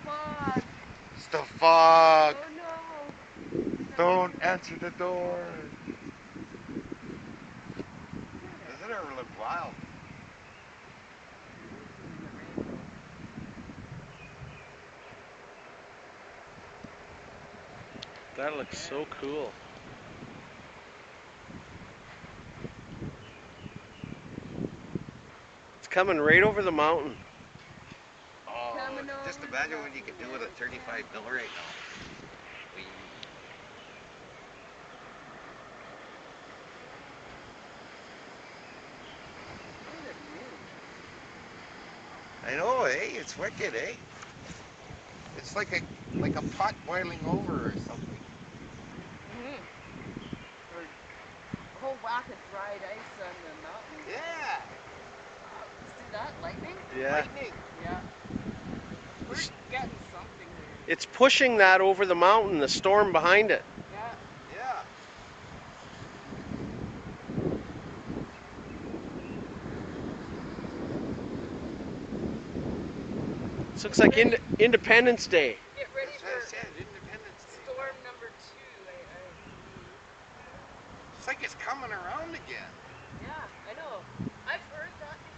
fog. It's the fog. Oh no. Don't answer the door. Doesn't it ever look wild? That looks so cool. It's coming right over the mountain. Oh, Coming just over imagine the what you could do with mountain. a 35 mil right now. Whee. Look at the view. I know, eh? It's wicked, eh? It's like a pot boiling over or something. Or a whole whack of dried ice on the mountain. Yeah. See that? Lightning? Yeah. Lightning. Yeah. We're getting something here. It's pushing that over the mountain, the storm behind it. Yeah. Yeah. This looks like Independence Day. Get ready That's for what I said, Independence Day. storm number 2. It's like it's coming around again. Yeah, I know. I've heard that before.